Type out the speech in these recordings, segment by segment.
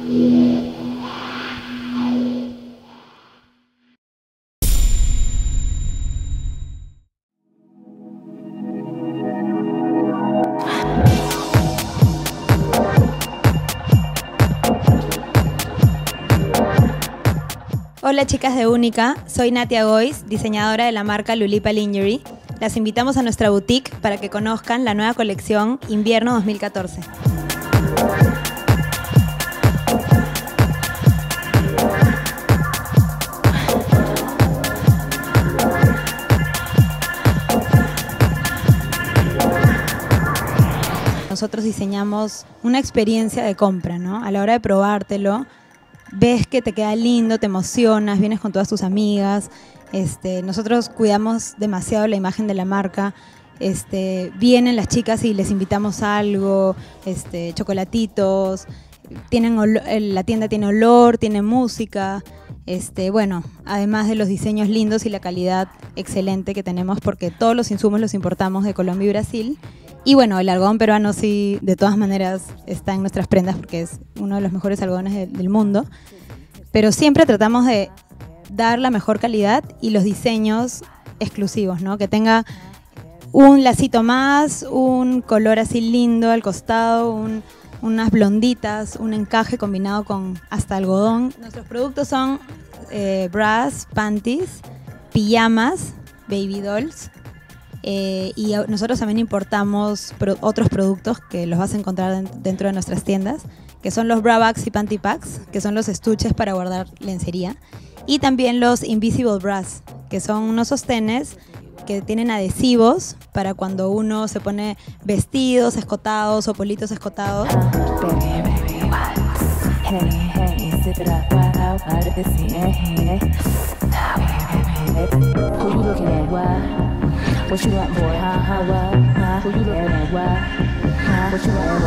Hola chicas de Única, soy Natia Gois, diseñadora de la marca Lulipa Lingerie. Las invitamos a nuestra boutique para que conozcan la nueva colección Invierno 2014. Nosotros diseñamos una experiencia de compra, ¿no? A la hora de probártelo, ves que te queda lindo, te emocionas, vienes con todas tus amigas. Nosotros cuidamos demasiado la imagen de la marca. Vienen las chicas y les invitamos algo, chocolatitos. La tienda tiene olor, tiene música. Bueno, además de los diseños lindos y la calidad excelente que tenemos, porque todos los insumos los importamos de Colombia y Brasil. Y bueno, el algodón peruano sí, de todas maneras, está en nuestras prendas porque es uno de los mejores algodones del mundo. Pero siempre tratamos de dar la mejor calidad y los diseños exclusivos, ¿no? Que tenga un lacito más, un color así lindo al costado, unas blonditas, un encaje combinado con hasta algodón. Nuestros productos son bras, panties, pijamas, baby dolls. Y nosotros también importamos otros productos que los vas a encontrar dentro de nuestras tiendas, que son los bra bags y panty packs, que son los estuches para guardar lencería, y también los invisible bras, que son unos sostenes que tienen adhesivos para cuando uno se pone vestidos escotados o politos escotados. What you want, boy? Who you looking at? What you want,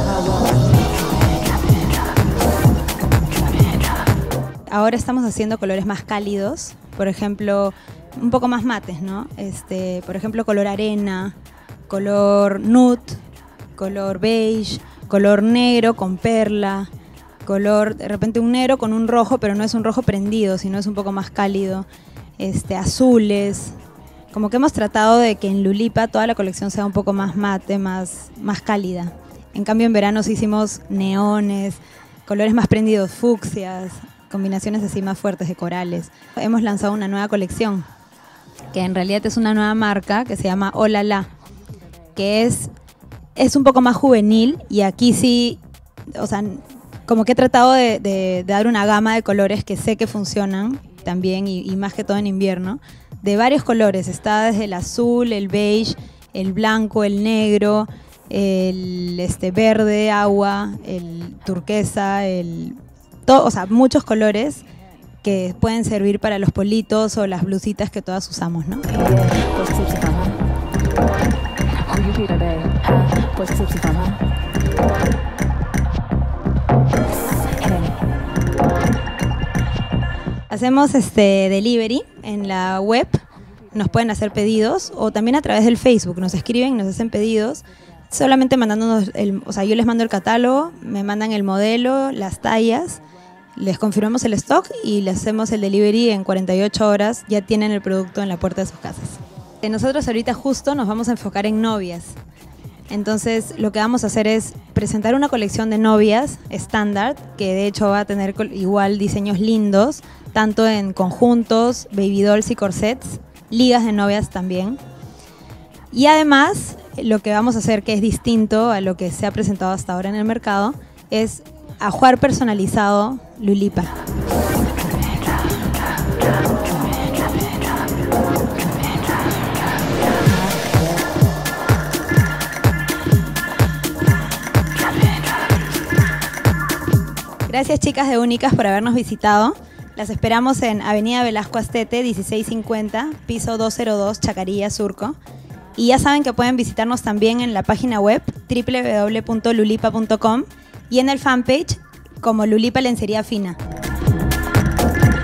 boy? Ahora estamos haciendo colores más cálidos, por ejemplo, un poco más mates, ¿no? Por ejemplo, color arena, color nude, color beige, color negro con perla, color, de repente un negro con un rojo, pero no es un rojo prendido, sino es un poco más cálido, azules. Como que hemos tratado de que en Lulipa toda la colección sea un poco más mate, más cálida. En cambio en verano sí hicimos neones, colores más prendidos, fucsias, combinaciones así más fuertes de corales. Hemos lanzado una nueva colección, que en realidad es una nueva marca que se llama Olala, que es un poco más juvenil, y aquí sí, o sea, como que he tratado de dar una gama de colores que sé que funcionan también, y más que todo en invierno, de varios colores. Está desde el azul, el beige, el blanco, el negro, el verde, agua, el turquesa, o sea, muchos colores que pueden servir para los politos o las blusitas que todas usamos, ¿no? Hacemos delivery en la web, nos pueden hacer pedidos, o también a través del Facebook, nos escriben, nos hacen pedidos, solamente mandándonos, o sea, yo les mando el catálogo, me mandan el modelo, las tallas, les confirmamos el stock y les hacemos el delivery en 48 horas, ya tienen el producto en la puerta de sus casas. Nosotros ahorita justo nos vamos a enfocar en novias. Entonces lo que vamos a hacer es presentar una colección de novias estándar, que de hecho va a tener igual diseños lindos, tanto en conjuntos, baby dolls y corsets, ligas de novias también. Y además lo que vamos a hacer, que es distinto a lo que se ha presentado hasta ahora en el mercado, es ajuar personalizado Lulipa. Gracias chicas de Únicas por habernos visitado. Las esperamos en Avenida Velasco Astete, 1650, piso 202, Chacarilla, Surco. Y ya saben que pueden visitarnos también en la página web www.lulipa.com y en el fanpage como Lulipa Lencería Fina.